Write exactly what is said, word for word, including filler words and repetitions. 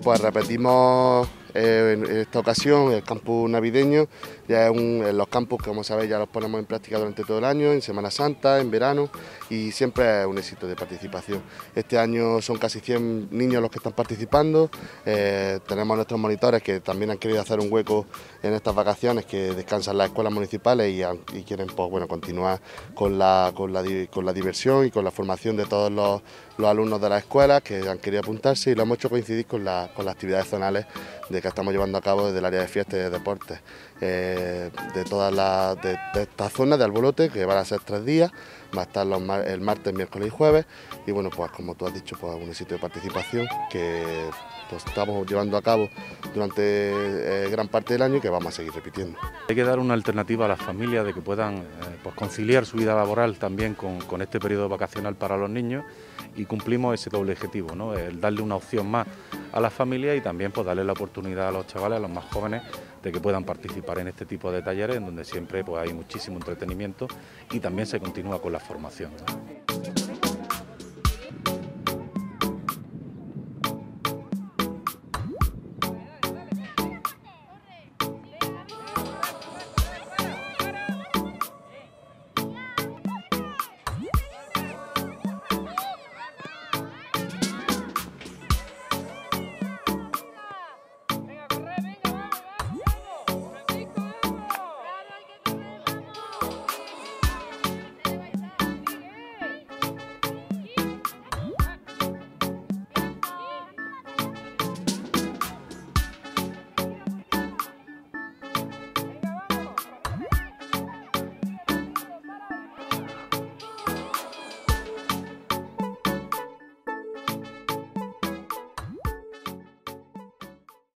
pues repetimos eh, en esta ocasión el campus navideño. Ya es un, en los campus, como sabéis, ya los ponemos en práctica durante todo el año, en Semana Santa, en verano, y siempre es un éxito de participación. Este año son casi cien niños los que están participando. Eh, tenemos a nuestros monitores que también han querido hacer un hueco en estas vacaciones, que descansan las escuelas municipales y, y quieren pues, bueno, continuar con la, con, la, con la diversión y con la formación de todos los, los alumnos de las escuelas que han querido apuntarse, y lo hemos hecho coincidir con, la, con las actividades zonales de que estamos llevando a cabo desde el área de fiestas y de deportes, eh, de todas las de, de estas zonas de Albolote, que van a ser tres días, va a estar los, el martes, miércoles y jueves, y bueno, pues como tú has dicho, pues un éxito de participación que pues, estamos llevando a cabo durante eh, gran parte del año y que vamos a seguir repitiendo. Hay que dar una alternativa a las familias de que puedan eh, pues conciliar su vida laboral también con, con este periodo vacacional para los niños, y cumplimos ese doble objetivo, ¿no? El darle una opción más a las familias y también pues darle la oportunidad a los chavales, a los más jóvenes, de que puedan participar en este tipo de talleres, en donde siempre pues hay muchísimo entretenimiento y también se continúa con la formación, ¿no?